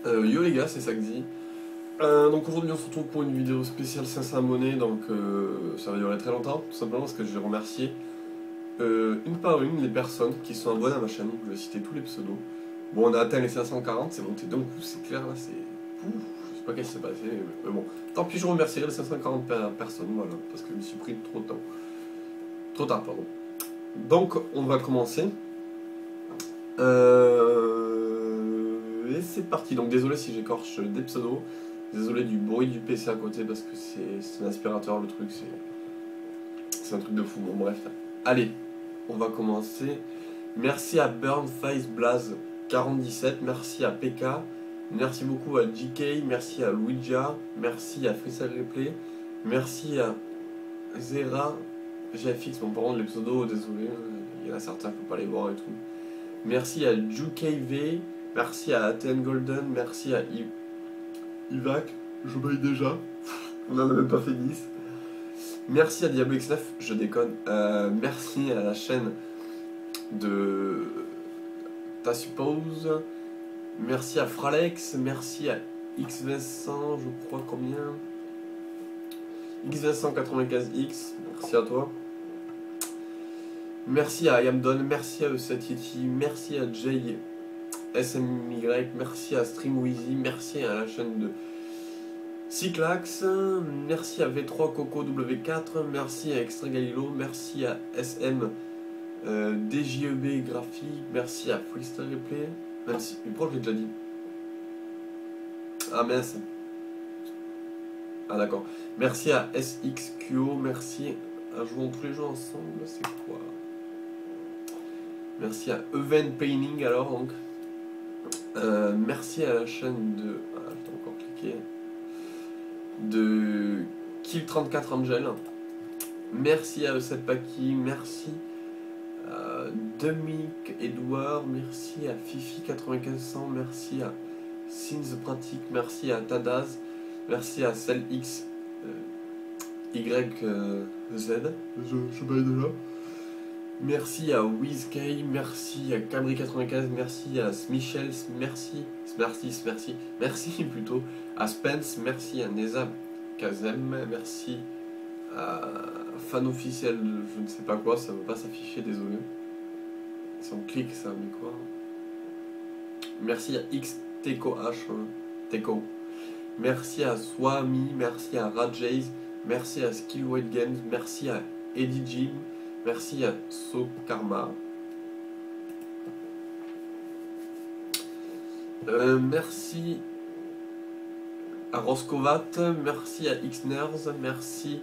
Yo les gars, c'est Saxi. Donc aujourd'hui on se retrouve pour une vidéo spéciale 500 abonnés, donc ça va durer très longtemps, tout simplement parce que je vais remercier une par une les personnes qui sont abonnées à ma chaîne. Je vais citer tous les pseudos. Bon, on a atteint les 540, c'est monté d'un coup, c'est clair là, c'est... Ouf, je sais pas qu'est-ce qui s'est passé, mais bon. Tant pis, je remercierai les 540 personnes, voilà, parce que je me suis pris trop de temps. Trop tard, pardon. Donc on va commencer. Et c'est parti, donc désolé si j'écorche des pseudos, désolé du bruit du PC à côté parce que c'est un aspirateur le truc, c'est un truc de fou, bon bref. Allez, on va commencer. Merci à Burnface Blaze 47, merci à PK, merci beaucoup à GK, merci à Luigia, merci à Freestyle Replay, merci à Zera, GFX, bon par contre les pseudos, désolé, il y en a certains, faut pas les voir et tout. Merci à JuKV, merci à ATN Golden, merci à Ivac, je baille déjà, on n'en a même pas fait 10. Merci à Diablo X9, je déconne. Merci à la chaîne de Ta Suppose. Merci à Fralex, merci à X Vincent, je crois combien, X Vincent95X, merci à toi. Merci à Yamdon, merci à E7Yeti, merci à Jay SMY, merci à StreamWeezy, merci à la chaîne de Cyclax, merci à V3 Coco W4, merci à Extra Galilo, merci à SM DJEB Graphique, merci à Freestyle Replay, même si, mais pourquoi je l'ai déjà dit? Ah mince. Ah d'accord. Merci à SXQO, merci à Jouons tous les jeux ensemble, c'est quoi? Merci à Even Painting alors donc. Merci à la chaîne de... Ah, je dois encore cliquer. De Kill34 Angel. Merci à E7 Paki. Merci à Dominique Edouard. Merci à Fifi9500. Merci à Sins Pratique. Merci à Tadaz. Merci à CellX YZ. Je baille déjà. Merci à WizK, merci à Cabri95, merci à Smichels, merci plutôt à Spence, merci à Neza Kazem, merci à Fan Officiel, je ne sais pas quoi, ça ne veut pas s'afficher, désolé. Si on clique, ça met quoi? Merci à XTKOH, Teko. Merci à Swami, merci à Rajays, merci à Skillweight Games, merci à Eddie Jim. Merci à Sokarma. Merci à Roscovat. Merci à Xners. Merci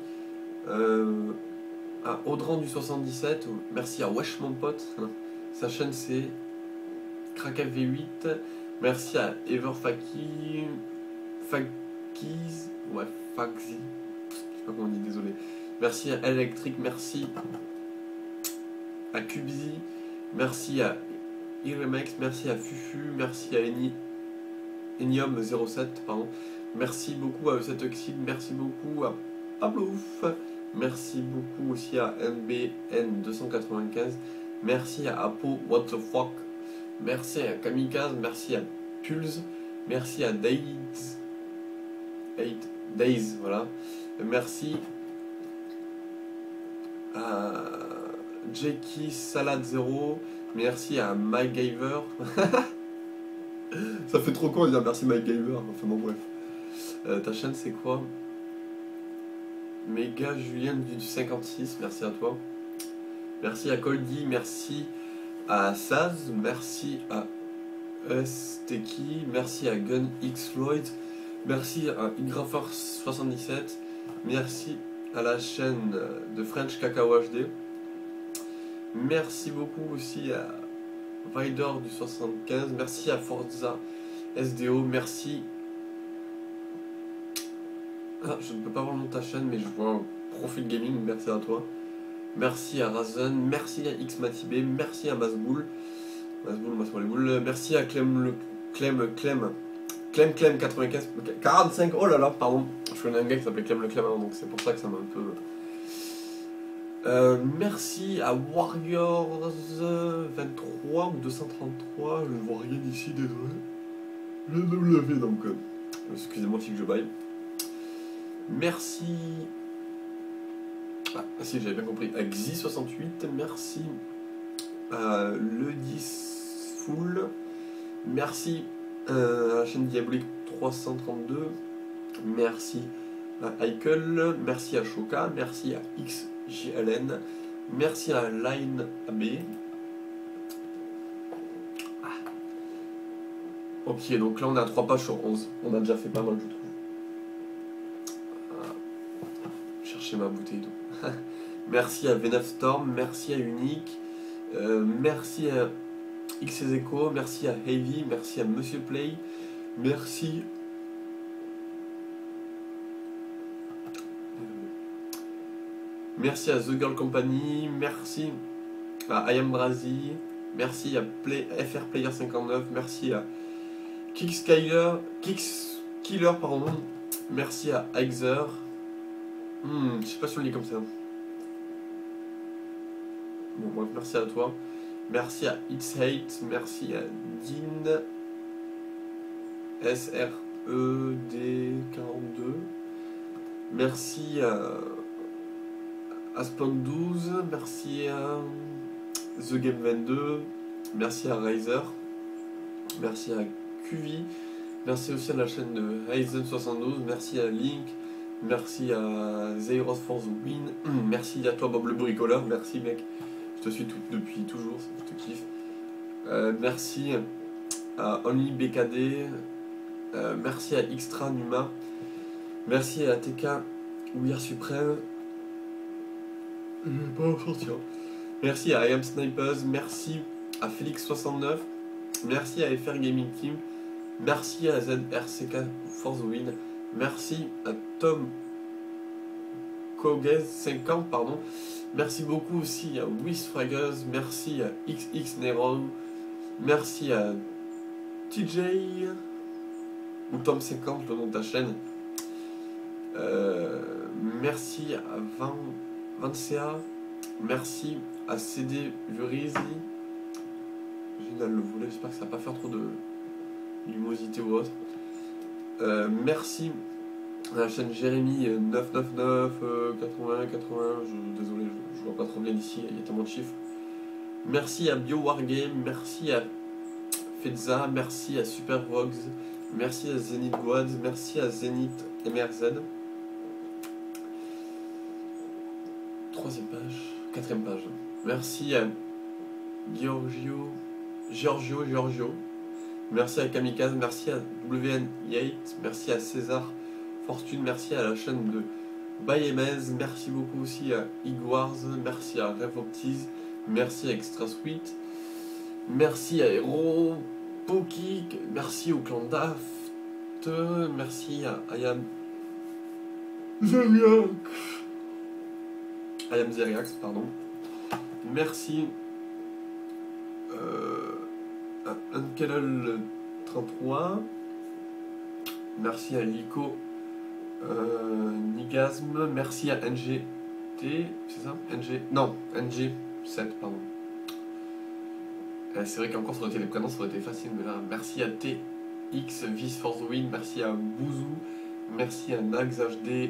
à Audran du 77. Merci à Wesh mon pote. Sa chaîne c'est Krakev V8. Merci à Everfaki. Fakiz. Ouais, Faxi. Je sais pas comment on dit, désolé. Merci à Electric. Merci à Cubzy, merci à Iremex, merci à Fufu, merci à Enium07, pardon. Merci beaucoup à E7Oxide, merci beaucoup à Pablouf, merci beaucoup aussi à MBN295, merci à Apo What the fuck, merci à Kamikaze, merci à Pulse, merci à Days, voilà, merci à Jackie Salad 0, merci à MyGaver. Ça fait trop con de dire merci MyGaver, enfin bon bref. Ta chaîne c'est quoi? Méga Julien du 56, merci à toi. Merci à Coldy, merci à Saz, merci à Steki, merci à Gun X Floyd, merci à Igraforce77, merci à la chaîne de French Cacao HD. Merci beaucoup aussi à Vidor du 75, merci à Forza SDO, merci. Ah, je ne peux pas voir ta chaîne, mais je vois Profil Gaming, merci à toi. Merci à Razen, merci à Xmatibé, merci à Masboul, merci à Clem 95, 45, oh là là, pardon, je connais un gars qui s'appelait Clem le Clem avant, donc c'est pour ça que ça m'a un peu... merci à Warriors 23 ou 233, je ne vois rien ici, désolé. Je vais me lever donc. Excusez-moi si que je baille. Merci. Ah, si j'avais bien compris. À Xi68, merci. À Le 10 Full. Merci à la chaîne Diabolique 332. Merci à Eichel. Merci à Shoka. Merci à XJLN. Merci à Line AB. Ah. Ok, donc là on est à 3 pages sur 11. On a déjà fait pas mal, je trouve. Ah. Chercher ma bouteille d'eau. Merci à V9 Storm. Merci à Unique. Merci à XEZECO. Merci à Heavy. Merci à Monsieur Play. Merci. Merci à The Girl Company. Merci à I Am Brazy. Merci à FR Player 59. Merci à Killer, pardon. Merci à Aixer. Je sais pas si on lit comme ça. Bon, bref, merci à toi. Merci à It's Hate. Merci à Dean SRED42. Merci à Aspen12. Merci à The Game 22. Merci à Riser. Merci à QV. Merci aussi à la chaîne de Ryzen72. Merci à Link. Merci à Zeiros for the Win. Merci à toi Bob le bricoleur. Merci mec. Je te suis depuis toujours. Je te kiffe. Merci à Only BKD. Merci à Extra Numa. Merci à TK Weir Supreme. Je vais pas en sortir. Merci à I Am Snipers. Merci à Félix69. Merci à FR Gaming Team. Merci à ZRCK for the Win. Merci à Tom Koguez 50, pardon. Merci beaucoup aussi à Wisfraggers. Merci à XX Nero. Merci à TJ ou Tom 50, le nom de ta chaîne. Merci à 20CA. Merci à CD Vurizi. Génial le volet, j'espère que ça va pas faire trop de lumosité ou autre. Merci à la chaîne Jérémy 999 80. Désolé, je vois pas trop bien ici, il y a tellement de chiffres. Merci à BioWargame, merci à Fedza, merci à Supervox, merci à Zenith Goads, merci à Zenith MRZ. Troisième page, quatrième page. Merci à Giorgio. Merci à Kamikaze, merci à WN Yates, merci à César Fortune, merci à la chaîne de Bayemez, merci beaucoup aussi à Igwars, merci à Revoptiz, merci à Extra Sweet, merci à Hero Pokik, merci au clan Daft, merci à Ayam Zeriax, pardon. Merci à Unkelel 33. Merci à Lico Nigasme. Merci à NGT, c'est ça NG7, pardon. C'est vrai qu'encore ça aurait été les prénoms, ça aurait été facile, mais là, merci à TX Vis for the Win. Merci à Bouzou. Merci à Nags HD.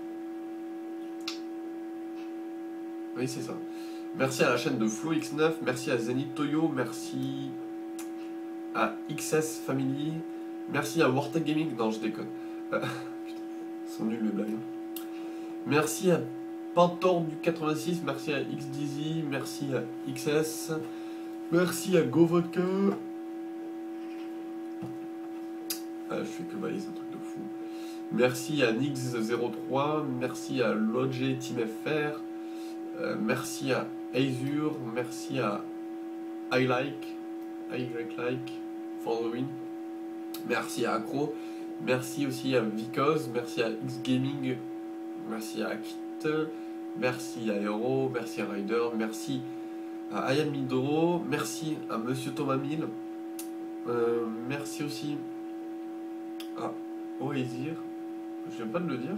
Oui, c'est ça. Merci à la chaîne de FlowX9, merci à Zenith Toyo, merci à XS Family, merci à Wartech Gaming, non je déconne, putain, sont nuls les blagues. Merci à Pantor du 86, merci à XDZ, merci à XS, merci à GoVodka. Je fais que balayer, c'est un truc de fou. Merci à Nix03, merci à Lodge Team FR. Merci à Azure, merci à I Like for the Win, merci à Acro, merci aussi à Vicos, merci à X Gaming, merci à Kit, merci à Hero, merci à Rider, merci à Ayam Midoro, merci à Monsieur Thomas Mille, merci aussi à Oesir, je viens pas de le dire,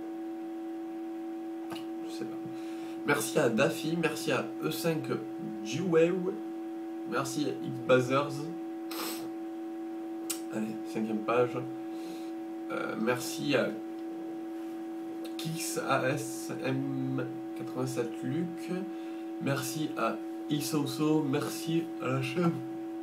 je sais pas. Merci à Daffy, merci à E5 Duwew, merci à Xbazers, Allez, 5e page. Merci à KixASM87 Luc. Merci à Isoso. Merci à la chaîne.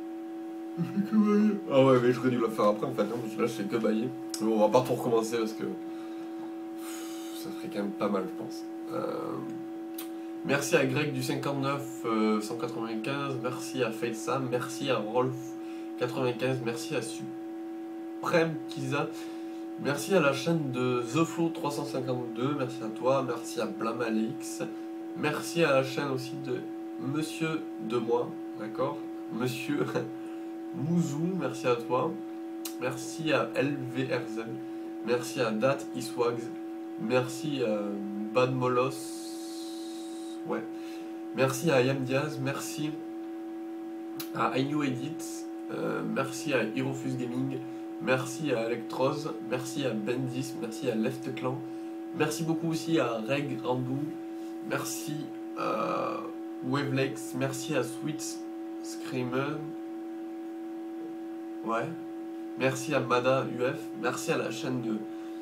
Ah ouais, mais j'aurais dû le faire après en fait, hein, parce que là je fais que bailler. Bon, on va pas tout recommencer parce que ça ferait quand même pas mal, je pense. Merci à Greg du 59 195, merci à Fade Sam, merci à Rolf 95, merci à Supreme Kiza, merci à la chaîne de The Flow 352, merci à toi, merci à Blamalix, merci à la chaîne aussi de Monsieur de moi, d'accord, Monsieur Mouzou, merci à toi. Merci à LVRZ. Merci à Dat Iswags. Merci à Bad Molos. Ouais. Merci à Yam Diaz. Merci à INU Edit. Merci à Hirofus Gaming. Merci à Electros. Merci à Bendis. Merci à Left Clan. Merci beaucoup aussi à Reg Randou. Merci à Wavelex. Merci à Sweet Screamer. Ouais. Merci à Mada UF. Merci à la chaîne de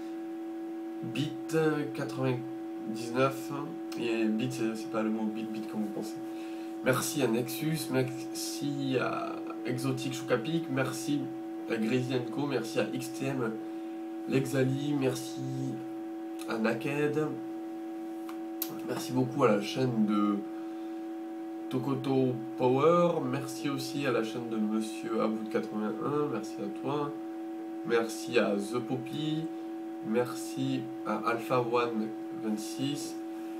Bit99. Et Bit, c'est pas le mot Bit comme vous pensez. Merci à Nexus. Merci à Exotic Chocapic. Merci à Grazy Co. Merci à XTM Lexali. Merci à Naked. Merci beaucoup à la chaîne de Tokoto Power, merci aussi à la chaîne de Monsieur Aboud81, merci à toi, merci à The Poppy, merci à Alpha One 26,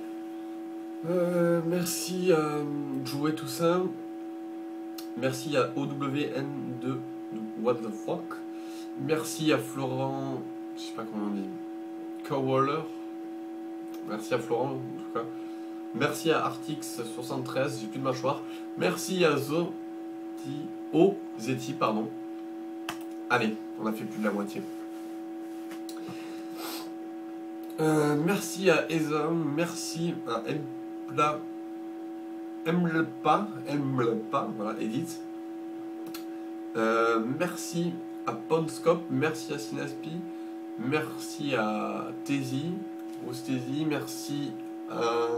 merci à Jouer tout ça, merci à OWN2 What the fuck, merci à Florent, je sais pas comment on dit, Cowaller, merci à Florent en tout cas. Merci à Artix73, j'ai plus de mâchoire. Merci à Zeti, pardon. Allez, on a fait plus de la moitié. Merci à Eza, merci à Emlepa, voilà, Edith. Merci à Ponscope, merci à Synaspi, merci à Tézi, merci à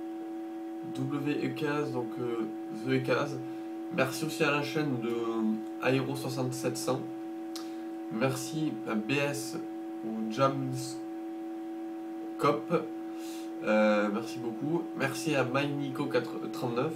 WEKaz, donc The Ekaz. Merci aussi à la chaîne de Aero67700. Merci à BS ou Jamscop. Merci beaucoup. Merci à MyNico39.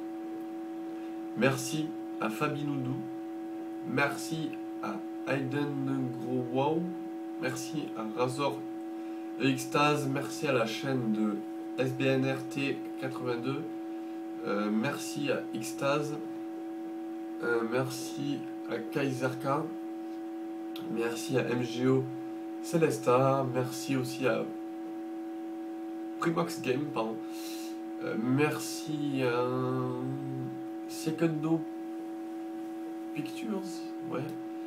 Merci à Fabinoudou. Merci à Aiden Growow. Merci à Razor Extase. Merci à la chaîne de SBNRT82, merci à Xtase, merci à Kaiserka, merci à MGO Celesta, merci aussi à Primox Game, pardon, merci à Secondo Pictures, ouais,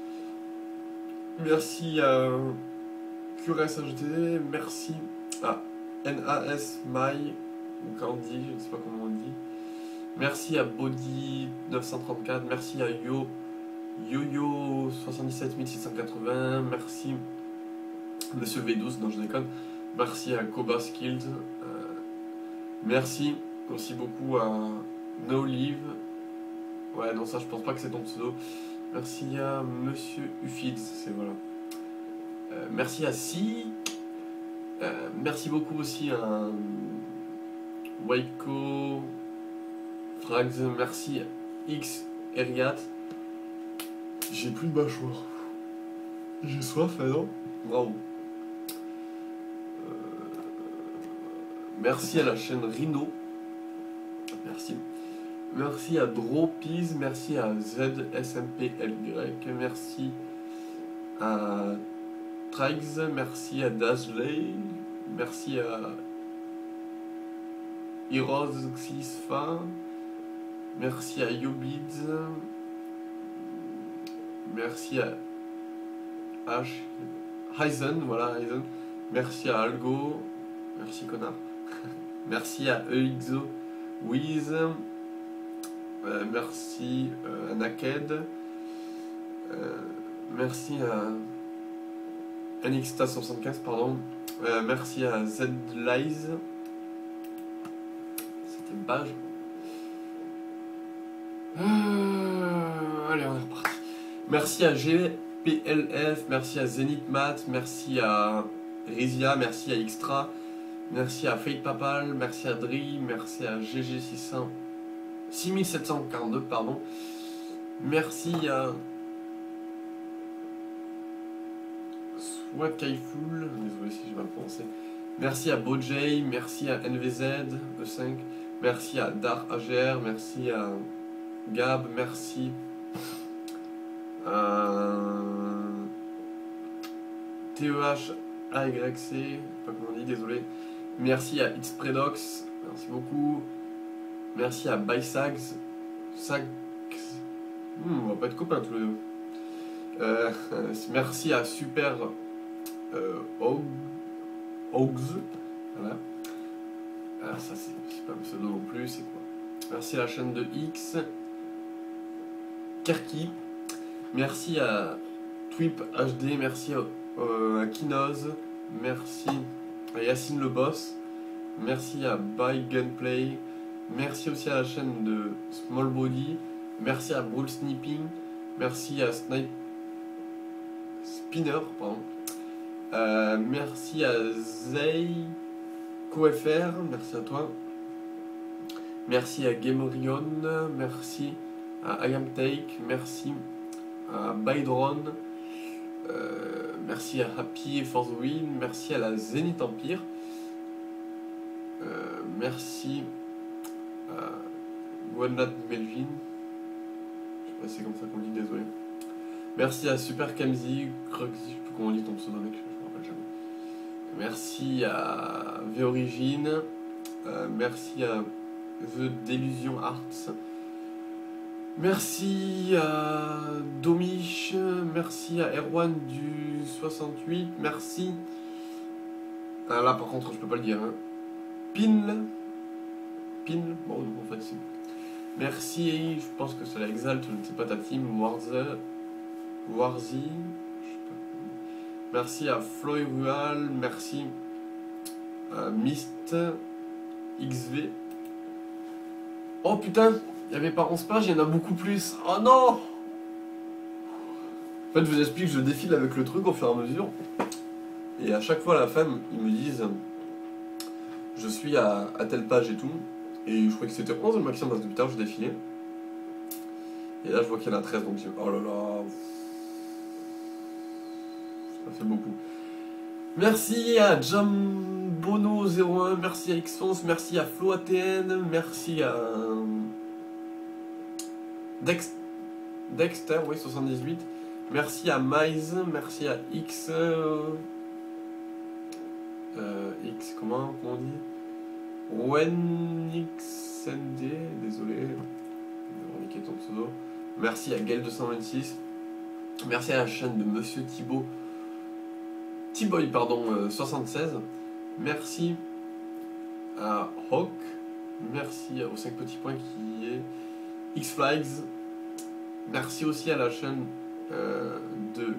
merci à QRSHD, merci à NAS My ou Candy, je ne sais pas comment on dit. Merci à Body934, merci à Yo-Yo 77680, merci Monsieur V12, non je déconne, merci à Koba Skills, merci aussi beaucoup à No Live, ouais non ça je pense pas que c'est ton pseudo, merci à Monsieur Ufids, c'est voilà, merci à Si. Merci beaucoup aussi à Waiko, Frags, merci à X, Eriat. J'ai plus de mâchoire. J'ai soif maintenant. Bravo. Merci à la chaîne Rhino. Merci. Merci à Dropiz, merci à ZSMPLY, merci à Trags, merci à Dazley, merci à Heroes Xisfa, merci à Yobids, merci à Heisen, voilà Heisen, merci à Algo, merci connard, merci à EXO Wiz, merci à Naked, Merci à NXTA75, pardon. Merci à ZLize. C'était une page. Allez, on est reparti. Merci à GPLF, merci à Zenith Math, merci à Rizia, merci à Xtra, merci à Fate Papal, merci à Dri, merci à GG600, 6742, pardon. Merci à Swat Kaiful, désolé si je vais le prononcer. Merci à Bojay, merci à NVZ, E5, merci à Dar AGR, merci à Gab, merci à TEH AYC, je sais pas comment on dit, désolé. Merci à Xpredox, merci beaucoup. Merci à Bysags, Sags, on va pas être copains tous les deux. Merci à Super Hogs, voilà. Ça c'est pas un pseudo non plus, c'est quoi? Merci à la chaîne de X, Kerki, merci à Twip HD, merci à Kinoz, merci à Yacine le Boss, merci à By Gunplay, merci aussi à la chaîne de Small Body, merci à Brawl Snipping, merci à Spinner, pardon. Merci à Zay CoFR, merci à toi. Merci à Gamerion, merci à IamTake, merci à Bydron, merci à Happy et For the Win, merci à la Zenith Empire, merci à Guanat Melvin, je sais pas si c'est comme ça qu'on dit, désolé. Merci à Super Kamzi, Kruxy, je sais plus comment on dit ton pseudo mec, je me rappelle jamais. Merci à V-Origine, merci à The Delusion Arts, merci à Domish, merci à Erwan du 68, merci. Ah, là par contre je peux pas le dire, hein. Pin, bon en fait c'est. Merci, je pense que c'est la Exalt, je ne sais pas ta team, Warzy, je sais pas. Merci à Floy Rual, merci à Mist, XV. Oh putain, il n'y avait pas 11 pages, il y en a beaucoup plus. Oh non! En fait, je vous explique, je défile avec le truc au fur et à mesure. Et à chaque fois, à la fin, ils me disent je suis à telle page et tout. Et je crois que c'était 11 le maximum parce que depuis tard, je défilais. Et là, je vois qu'il y en a 13, donc je dis oh là là. Ça fait beaucoup. Merci à Jambono01, merci à Xfonce, merci à FloATN, merci à Dexter, oui, 78. Merci à Mize, merci à X. X, comment on dit? WenXND, désolé, je vais remarquer ton pseudo. Merci à Gael226. Merci à la chaîne de Monsieur T-Boy, pardon, 76. Merci à Hawk. Merci aux 5 petits points qui est X-Flags. Merci aussi à la chaîne de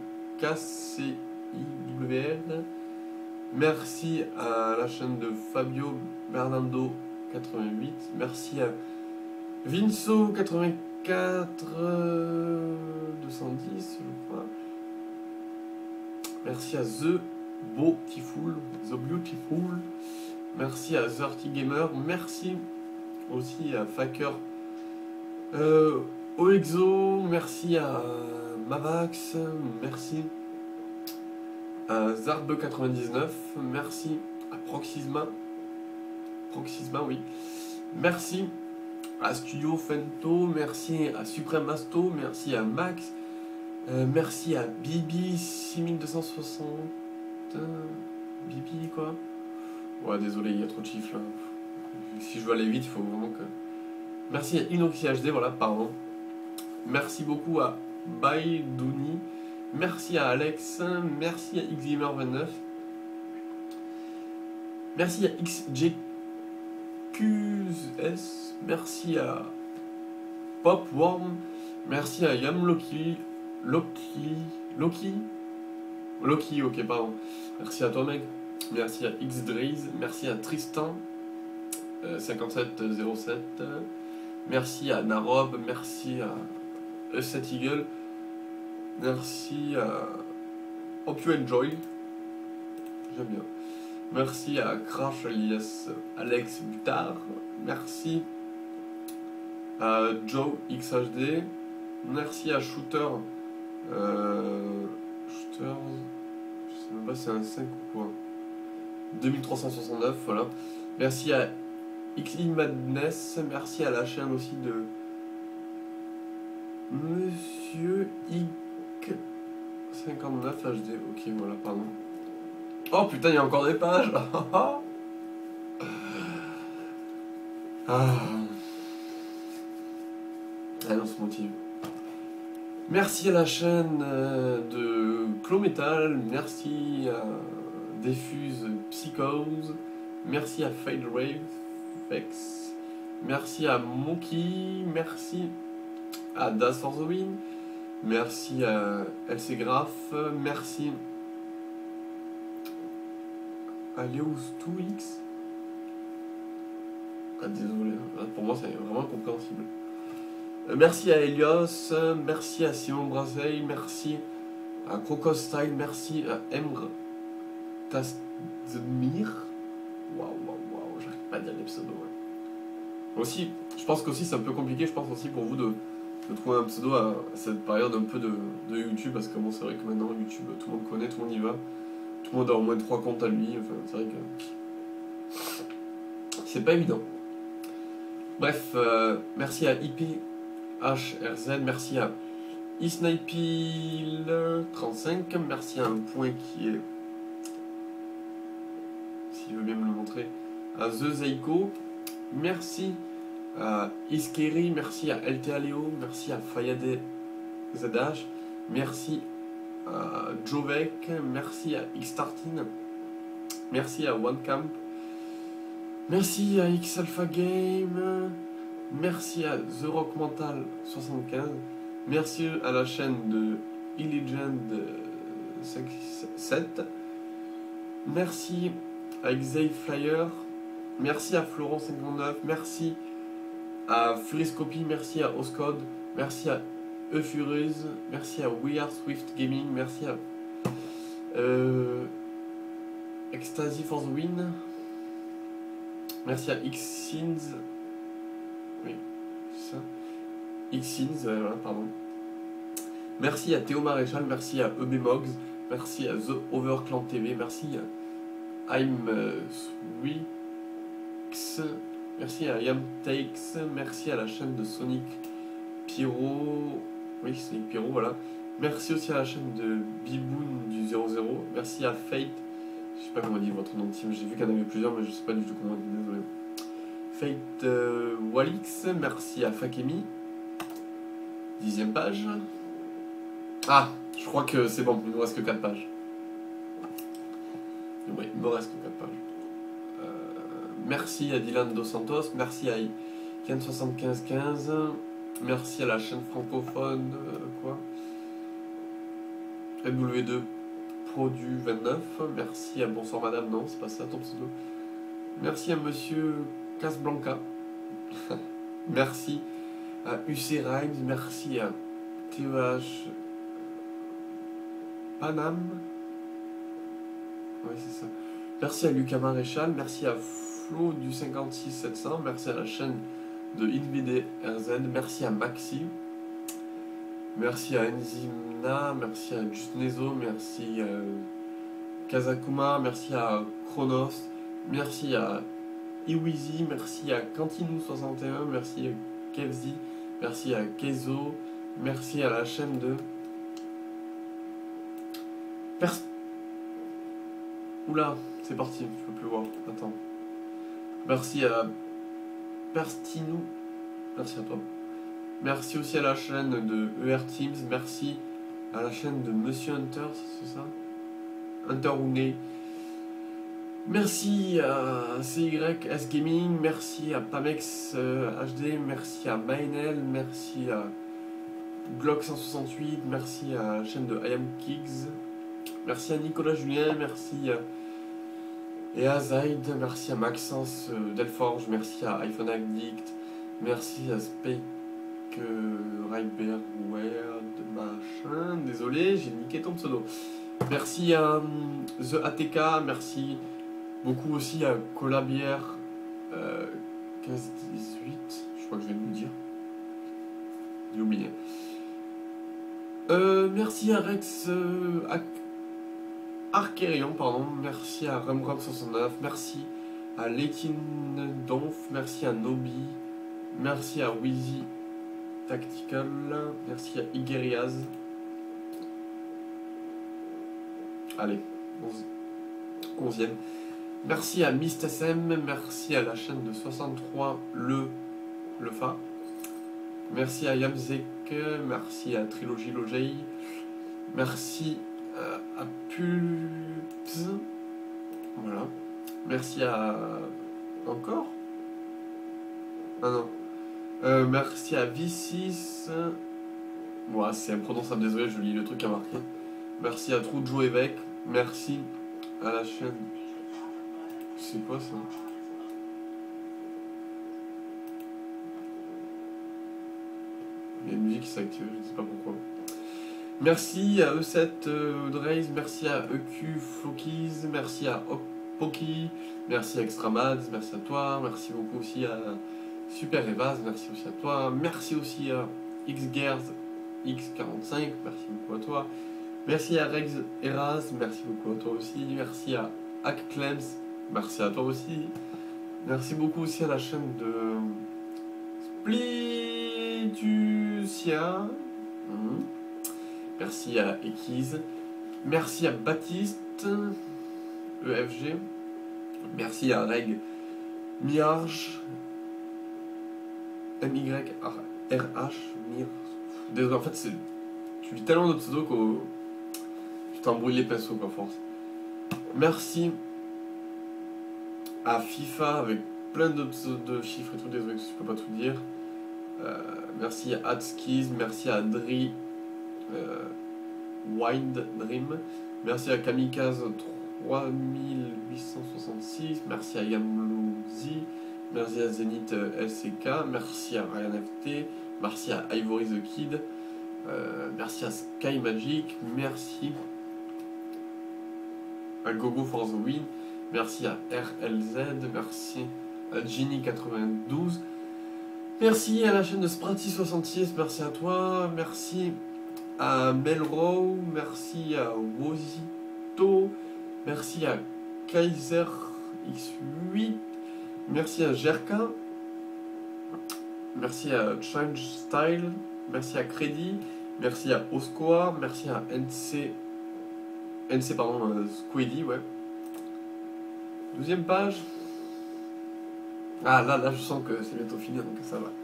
KCIWL. Merci à la chaîne de Fabio Bernardo 88. Merci à Vinso 84 210, je crois. Merci à The Beautiful. Merci à Zerty Gamer. Merci aussi à Faker Oexo. Merci à Mavax. Merci à Zarbe99. Merci à Proxysma, oui. Merci à Studio Fento. Merci à Supreme Masto. Merci à Max. Merci à Bibi 6260. Bibi quoi? Ouais, désolé, il y a trop de chiffres là. Si je veux aller vite, il faut vraiment que. Merci à Inoxy HD, voilà, pardon. Merci beaucoup à Baidouni. Merci à Alex. Merci à XGamer29. Merci à XJQS. Merci à Popworm. Merci à Yamloki. Loki. Loki, ok, pardon. Merci à toi, mec. Merci à Xdraze. Merci à Tristan. 5707. Merci à Narob. Merci à E7 Eagle. Merci à Hope You Enjoy. J'aime bien. Merci à Crash alias Alex Butard. Merci à Joe XHD. Merci à Shooter. Shooter. Je sais même pas si c'est un 5 ou quoi. 2369, voilà. Merci à XI Madness. Merci à la chaîne aussi de Monsieur Ick 59 HD. Ok, voilà, pardon. Oh putain, il y a encore des pages. Ah, on se motive. Merci à la chaîne de Clometal. Merci à Diffuse Psychose. Merci à Fade Wave Vex. Merci à Monkey. Merci à Das for the Win. Merci à LC Graph. Merci à Leos 2X. Ah, désolé, pour moi c'est vraiment incompréhensible. Merci à Elios, merci à Simon Brazeil, merci à Crocos Style, merci à Emre Tasdmir. Waouh, j'arrive pas à dire les pseudos. Ouais. Aussi, je pense qu'aussi c'est un peu compliqué, je pense aussi pour vous de trouver un pseudo à cette période un peu de YouTube, parce que bon, c'est vrai que maintenant YouTube tout le monde connaît, tout le monde y va, tout le monde a au moins 3 comptes à lui, enfin c'est vrai que c'est pas évident. Bref, merci à IPHRZ, merci à Isnipil35, merci à un point qui est, s'il veut bien me le montrer, à The Zeiko, merci à Iskeri, merci à LTA Léo, merci à Fayade ZH, merci à Jovek, merci à Xtartin, merci à OneCamp, merci à X Alpha Game, merci à The Rock Mental 75, merci à la chaîne de Illegend 7, merci à Xay Flyer, merci à Florent 59, merci à Fliscopy, merci à Oscode, merci à Euphureuse, merci à We Are Swift Gaming, merci à Ecstasy for the Win, merci à Xsins, oui, c'est ça, Xsins, voilà, pardon. Merci à Théo Maréchal, merci à EB Mogs, merci à The Overclan TV, merci à I'm Swix, merci à Yam Takes, merci à la chaîne de Sonic Pyro, oui Sonic Pyro, voilà. Merci aussi à la chaîne de Biboun du 00, merci à Fate, je sais pas comment on dit votre nom de team, j'ai vu qu'il y en avait plusieurs mais je sais pas du tout comment on dit, désolé. Fate Walix, merci à Fakemi, 10e page. Ah, je crois que c'est bon, il ne me reste que 4 pages. Oui, il me reste que 4 pages. Merci à Dylan Dos Santos, merci à Ken7515, merci à la chaîne francophone, LW2 Produ 29, merci à Bonsoir Madame, non, c'est pas ça ton pseudo. Merci à Monsieur Casblanca, merci à UC Rhymes, merci à TEH Panam, ouais c'est ça. Merci à Lucas Maréchal, merci à Flo du 56700, merci à la chaîne de InVDRZ, merci à Maxi, merci à Enzymna, merci à Justnezo, merci à Kazakuma, merci à Chronos, merci à Iwizi, merci à Cantinu61, merci à Kevzi, merci à Kezo, merci à la chaîne de Oula, c'est parti, je peux plus voir, attends. Merci à Perstinou, merci à toi. Merci aussi à la chaîne de ER Teams, merci à la chaîne de Monsieur Hunter, c'est ça, Hunter Rooney. Merci à CYS Gaming, merci à Pamex HD, merci à Mainel, merci à Glock 168, merci à la chaîne de I Am Kiggs. Merci à Nicolas Julien, merci à Zaid, merci à Maxence Delforge, merci à iPhone Addict, merci à Spake Ryberg machin, désolé, j'ai niqué ton pseudo. Merci à The ATK, merci beaucoup aussi à Colabière 1518, je crois que je vais vous le dire. J'ai oublié. Merci à Rex Arkerion, pardon. Merci à Rumrum69. Merci à Letin Donf. Merci à Nobi. Merci à Wheezy Tactical. Merci à Igeriaz. Allez, 11e. Merci à MistSM. Merci à la chaîne de 63 Le Fa. Merci à Yamzek. Merci à Trilogie Logei. Merci à Pulps. Voilà. Merci à... Encore? Ah non. Merci à V6. Voilà, c'est imprononçable, désolé, je lis le truc à marquer. Merci à Troujo Évêque. Merci à la chaîne... C'est quoi ça? Il y a une musique qui s'est activée, je ne sais pas pourquoi. Merci à E7 Draze, merci à EQ Flokies, merci à Poki, merci à Extramads, merci à toi, merci beaucoup aussi à Super Evas, merci aussi à toi, merci aussi à XGers X45, merci beaucoup à toi, merci à Rex Eras, merci beaucoup à toi aussi, merci à Hackclems, merci à toi aussi, merci beaucoup aussi à la chaîne de Splitucia. Merci à Ekiz. Merci à Baptiste EFG. Merci à Reg Miarge MYRH Mir. Désolé, en fait, tu lis tellement de pseudo que tu t'embrouilles les pinceaux, quoi, force. Merci à FIFA avec plein de chiffres et tout. Désolé, je peux pas tout dire. Merci à Atskiz. Merci à Dri. Wild Dream, merci à Kamikaze 3866, merci à Yamlouzi, merci à Zenith LCK, merci à Ryan FT, merci à Ivory the Kid, merci à Sky Magic, merci à Gogo for the Win, merci à RLZ, merci à Ginny92, merci à la chaîne de Spratty66, merci à toi, merci à Melrow, merci à Wozito, merci à Kaiser X8, merci à Jerka, merci à Change Style, merci à Crédit, merci à Oscoa, merci à NC pardon, Squiddy, ouais. 12e page. Ah là je sens que c'est bientôt fini, donc ça va.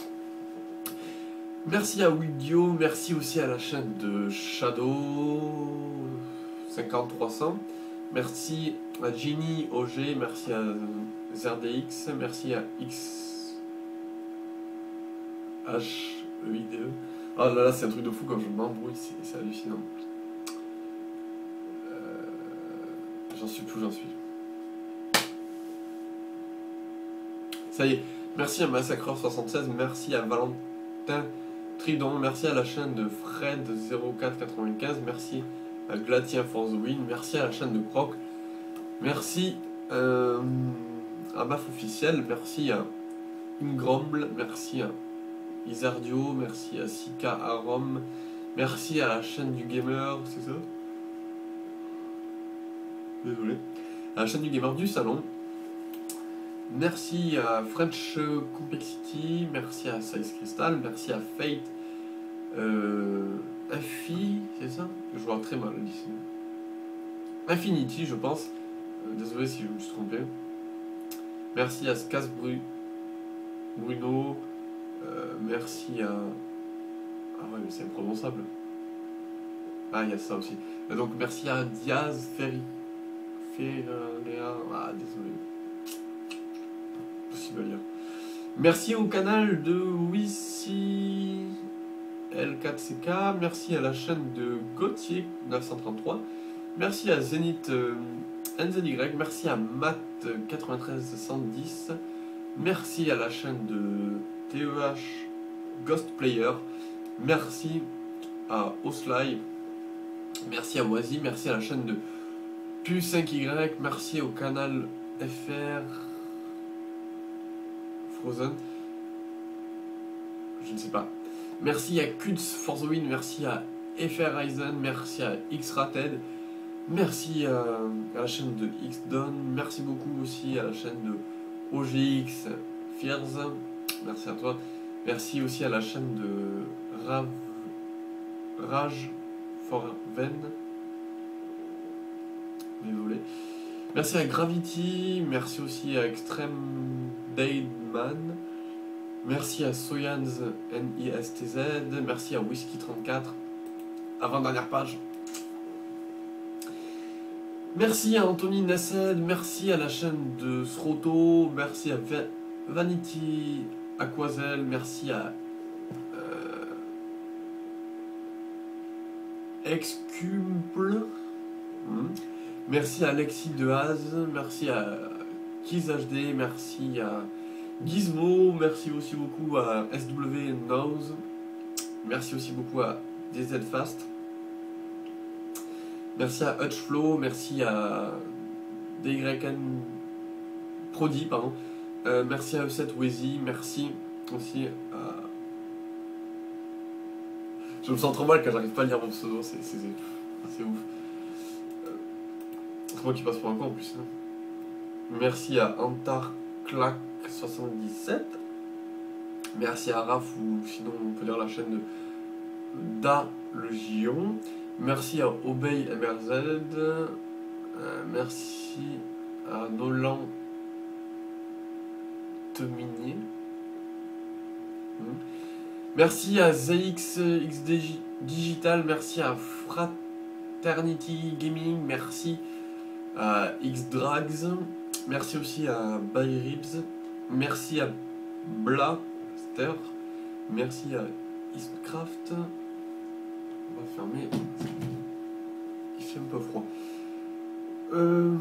Merci à Widio, merci aussi à la chaîne de Shadow 5300, merci à Ginny OG, merci à ZerDX, merci à XHEIDE. Ah là c'est un truc de fou quand je m'embrouille, c'est hallucinant. J'en suis plus, j'en suis. Ça y est, merci à Massacreur76, merci à Valentin Tridon, merci à la chaîne de Fred0495, merci à Glatien for the Win, merci à la chaîne de Croc, merci à Maf Officiel, merci à Ingromble, merci à Isardio, merci à Sika Arom, merci à la chaîne du Gamer, c'est ça? Désolé. À la chaîne du Gamer du Salon. Merci à French Complexity, merci à Size Crystal, merci à Fate Infi, c'est ça? Je vois très mal ici. Infinity, je pense. Désolé si je me suis trompé. Merci à Skas Bruno. Merci à... Ah ouais, mais c'est imprononçable. Ah, il y a ça aussi. Donc merci à Diaz Ferry. Ah, désolé. Possible à lire. Merci au canal de Wissi L4CK, merci à la chaîne de Gauthier 933, merci à Zenith NZY, merci à Matt 9310, merci à la chaîne de TEH Ghost Player, merci à Oslai, merci à Moisy, merci à la chaîne de Pu5Y, merci au canal FR Frozen, je ne sais pas. Merci à Kuts for the win, merci à FR Ryzen, merci à X-Rated, merci à la chaîne de Xdon, merci beaucoup aussi à la chaîne de OGX Fears, merci à toi, merci aussi à la chaîne de Rage for Ven, désolé. Merci à Gravity, merci aussi à Extreme Dayman, merci à Soyans NISTZ, merci à Whisky34, avant-dernière page. Merci à Anthony Nassed, merci à la chaîne de Sroto, merci à Vanity Aquazel, merci à Excumple, merci à Alexis Dehaz, merci à KizHD, merci à Gizmo, merci aussi beaucoup à SW Nose, merci aussi beaucoup à DZ Fast, merci à Hutchflow, merci à DYN Prodi, pardon, merci à E7 Wezy, merci aussi à... Je me sens trop mal quand j'arrive pas à lire mon pseudo, c'est ouf. C'est moi qui passe pour un con en plus. Hein. Merci à AntarClack77. Merci à Raph, ou sinon on peut lire la chaîne de Da le Gion. Merci à Obey MRZ. Merci à Nolan Teminier. Merci à ZX Digital. Merci à Fraternity Gaming. Merci à Xdrags. Merci aussi à Byribs. Merci à Blaster. Merci à Eastcraft. On va fermer. Il fait un peu froid. Je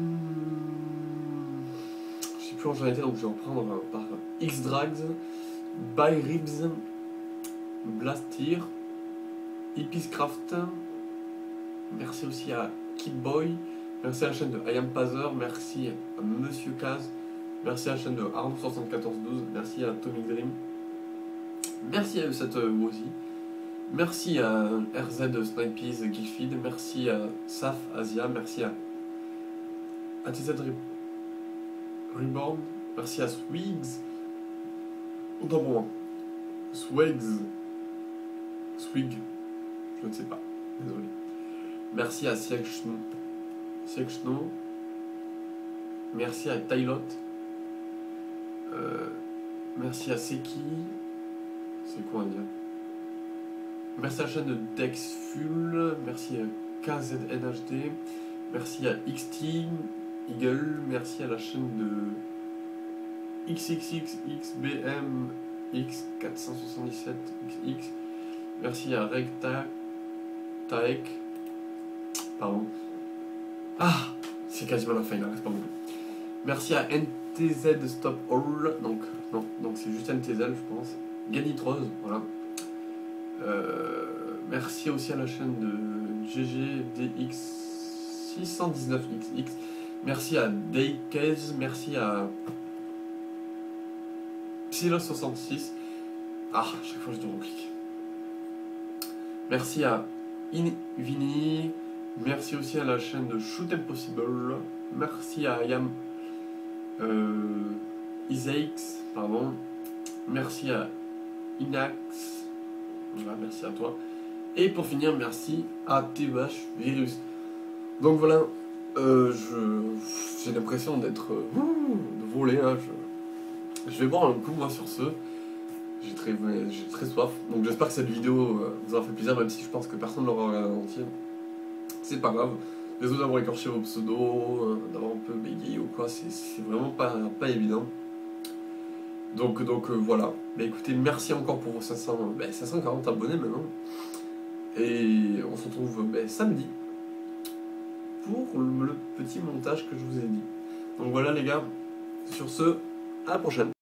sais plus où j'en étais, donc je vais reprendre par Xdrags, Byribs, Blastir, Episcraft. Merci aussi à Kidboy. Merci à la chaîne de I Am Pazer. Merci à Monsieur Kaz. Merci à la chaîne de Arnaud7412. Merci à Atomic Dream. Merci à cette Wozy. Merci à RZ Snipeys Geekfeed. Merci à Saf Asia. Merci à ATZ Reborn. Merci à Swigs. Autant pour moi. Swigs. Swig. Je ne sais pas. Désolé. Merci à Siakshno. Merci à Tylot. Merci à Seki. C'est quoi à dire? Merci à la chaîne de Dexful. Merci à KZNHD. Merci à XT Eagle. Merci à la chaîne de XXXXBM X477XX. Merci à Regta Taek. Pardon. Ah, c'est quasiment la fin, il en reste pas beaucoup. Merci à NTZ Stop All. Donc c'est juste NTZ, je pense. Ganitrose, voilà. Merci aussi à la chaîne de GGDX619XX. Merci à Daykez. Merci à Psylos66. Ah, chaque fois je dois cliquer. Merci à Invini. Merci aussi à la chaîne de Shoot Impossible. Merci à Yam Isaix, pardon. Merci à Inax. Voilà, merci à toi. Et pour finir, merci à TVH Virus. Donc voilà, j'ai l'impression d'être de voler. Hein, je vais boire un coup moi sur ce. J'ai très soif. Donc j'espère que cette vidéo vous aura fait plaisir, même si je pense que personne ne l'aura regardé en entier. C'est pas grave. Désolé d'avoir écorché vos pseudos, d'avoir un peu bégayé ou quoi, c'est vraiment pas évident. Donc voilà. Bah, écoutez, merci encore pour vos 540 abonnés maintenant. Et on se retrouve samedi pour le petit montage que je vous ai dit. Donc voilà les gars, sur ce, à la prochaine.